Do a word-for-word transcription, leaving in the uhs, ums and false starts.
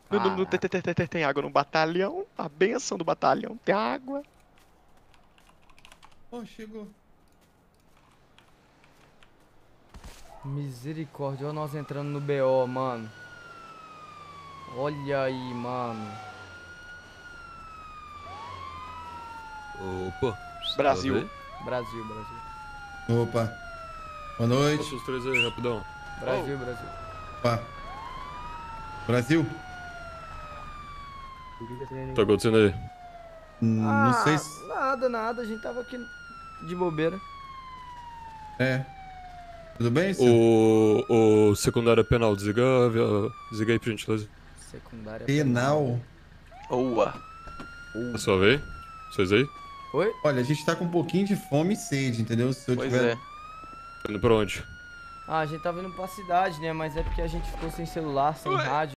No, no, no- Ah, tem, tem, tem, tem- tem água no batalhão. A benção do batalhão. Tem água. Ó, chegou. misericórdia, olha nós entrando no B O, mano. Olha aí, mano. Opa. Brasil. Salve. Brasil, Brasil. Opa. Boa noite. Passa os três aí, rapidão. Brasil, Brasil. Opa. Brasil? Tá acontecendo aí? Hum, Não sei Ah, se... nada, nada. A gente tava aqui de bobeira. É. Tudo bem, senhor? O, o secundário penal, desliga, a- desliga aí por gentileza. Secundária Penal. Boa. Uh. É sua vez? Vocês aí? Oi? Olha, a gente tá com um pouquinho de fome e sede, entendeu? Se eu Pois tiver... é. Indo pra onde? Ah, a gente tava indo pra cidade, né? Mas é porque a gente ficou sem celular, sem Ué. rádio.